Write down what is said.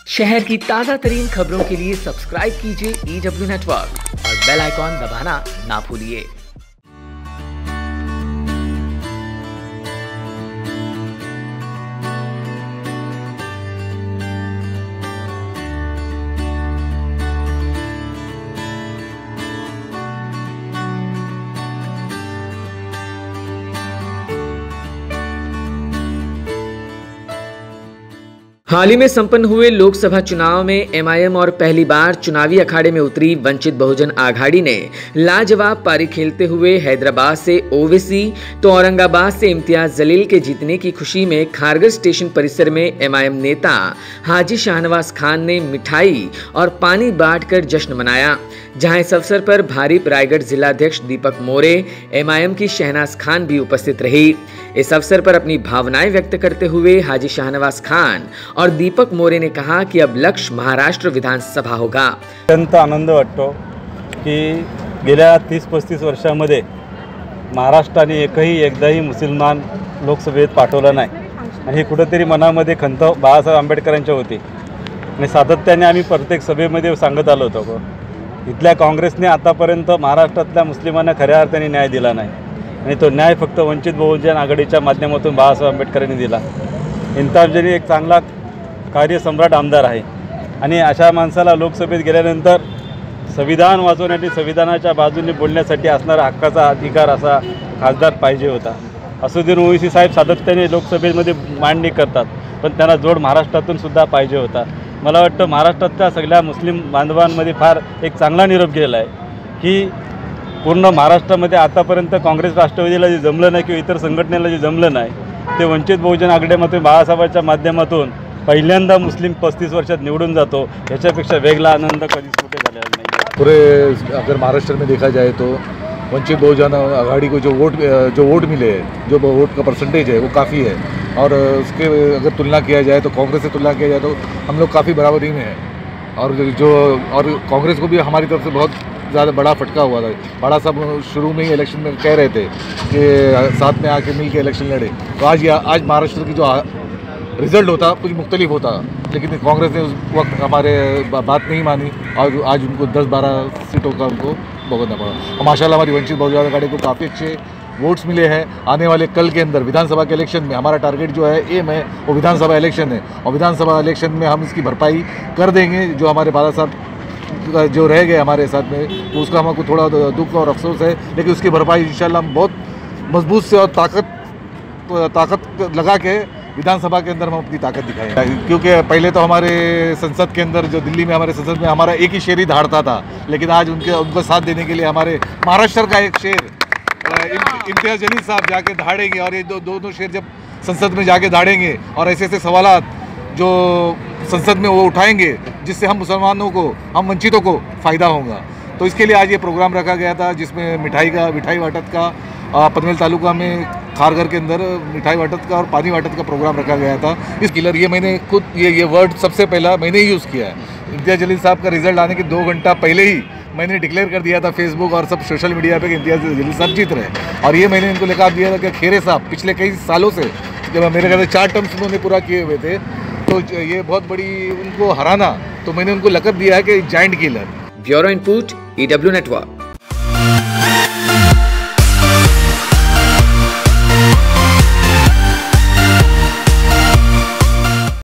शहर की ताज़ा तरीन खबरों के लिए सब्सक्राइब कीजिए EW नेटवर्क और बेल आइकॉन दबाना ना भूलिए। हाल ही में संपन्न हुए लोकसभा चुनाव में MIM और पहली बार चुनावी अखाड़े में उतरी वंचित बहुजन आघाड़ी ने लाजवाब पारी खेलते हुए हैदराबाद से ओवैसी तो औरंगाबाद से इम्तियाज जलील के जीतने की खुशी में खारगर स्टेशन परिसर में MIM नेता हाजी शाहनवाज खान ने मिठाई और पानी बांटकर जश्न मनाया, जहां इस अवसर पर भारीप रायगढ़ जिलाध्यक्ष दीपक मोरे, MIM की शहनाज खान भी उपस्थित रही। इस अवसर पर अपनी भावनाएं व्यक्त करते हुए हाजी शाहनवाज खान और दीपक मोरे ने कहा कि अब लक्ष्य महाराष्ट्र विधानसभा होगा। अत्यंत आनंद वाटतो की गेल्या 30-35 वर्षांमध्ये महाराष्ट्राने एकदाही मुसलमान लोकसभेत पाठवला नाही आणि हे कुठेतरी मनामध्ये खंत बाळासाहेब आंबेडकरांच्या होती आणि सातत्याने आम्ही प्रत्येक सभेमध्ये सांगत आलो होतो। इथल्या काँग्रेसने आतापर्यंत महाराष्ट्रातल्या मुस्लिमांना खऱ्या अर्थाने न्याय दिला नाही आणि तो न्याय फक्त वंचित बहुजन आघाडीच्या माध्यमातून बाळासाहेब आंबेडकरांनी दिला। इम्तियाज जलील एक चांगला कार्यसम्राट आमदार आहे आणि अशा माणसाला लोकसभेत गेल्यानंतर संविधान वाचवण्यासाठी संविधानाच्या बाजूने बोलण्यासाठी असणारा हक्काचा अधिकार असा खासदार पाहिजे होता। असुद्दीन ओवैसी साहेब सातत्याने लोकसभेमध्ये मांडणी करतात, पण त्यांना जोड महाराष्ट्रातून सुद्धा पाहिजे होता। मला वाटतं महाराष्ट्रातल्या सगळ्या मुस्लिम बांधवांमध्ये फार एक चांगला निरोप गेलेला आहे की पूर्ण महाराष्ट्रामध्ये आतापर्यंत काँग्रेस राष्ट्रवादीला जे जमलं नाही किंवा इतर संघटनेला जे जमलं नाही ते वंचित बहुजन आघाडीमध्ये बाळासाहेबांच्या माध्यमातून पहिल्यांदा मुस्लिम 35 वर्षात निवडून जातो, याच्यापेक्षा वेगळा आनंद कधीच कुठे झालेला नाही। पूरे अगर महाराष्ट्र में देखा जाए तो वंचित बहुजन आघाड़ी को जो वोट मिले हैं, जो वोट का परसेंटेज है वो काफ़ी है और उसके अगर तुलना किया जाए तो कांग्रेस से तुलना किया जाए तो हम लोग काफ़ी बराबरी में हैं और कांग्रेस को भी हमारी तरफ से बहुत ज़्यादा बड़ा फटका हुआ था। बड़ा साहब शुरू में ही इलेक्शन में कह रहे थे कि साथ में आके मिल के इलेक्शन लड़े, तो आज महाराष्ट्र की जो रिज़ल्ट होता कुछ मुख्तलिफ होता, लेकिन कांग्रेस ने उस वक्त हमारे बात नहीं मानी और आज उनको 10-12 सीटों का उनको भुगतना पड़ा। और माशाल्लाह हमारी वंचित बहुजन आघाड़ी को काफ़ी अच्छे वोट्स मिले हैं। आने वाले कल के अंदर विधानसभा के इलेक्शन में हमारा टारगेट जो है, एम है, वो विधानसभा इलेक्शन है और विधानसभा इलेक्शन में हम इसकी भरपाई कर देंगे। जो हमारे बाला साहब जो रह गए हमारे साथ में, उसका हमको थोड़ा दुख और अफसोस है, लेकिन उसकी भरपाई इंशाल्लाह हम बहुत मजबूत से और ताकत लगा के विधानसभा के अंदर हम अपनी ताकत दिखाएंगे। क्योंकि पहले तो हमारे संसद के अंदर, जो दिल्ली में हमारे संसद में हमारा एक ही शेर ही धाड़ता था, लेकिन आज उनको साथ देने के लिए हमारे महाराष्ट्र का एक शेर इम्तियाज जलील साहब जाके धाड़ेंगे और ये दोनों शेर जब संसद में जाके धाड़ेंगे और ऐसे ऐसे सवालात जो संसद में वो उठाएंगे जिससे हम मुसलमानों को, हम वंचितों को फ़ायदा होगा। तो इसके लिए आज ये प्रोग्राम रखा गया था जिसमें मिठाई वाटत का पनवेल तालुका में खारगर के अंदर मिठाई वाटत का और पानी वाटत का प्रोग्राम रखा गया था। इस किलर ये मैंने खुद ये वर्ड सबसे पहला मैंने ही यूज़ किया है। इम्तियाज जलील साहब का रिजल्ट आने के 2 घंटा पहले ही मैंने डिक्लेयर कर दिया था फेसबुक और सब सोशल मीडिया पे कि इम्तियाज जलील साहब जीत रहे और ये मैंने इनको लिखा दिया था कि खेरे साहब पिछले कई सालों से, जब मेरे ख्याल से 4 टर्म्स उन्होंने पूरा किए हुए थे, तो ये बहुत बड़ी उनको हराना, तो मैंने उनको लक़ब दिया है कि giant killer. Bureau input EW network.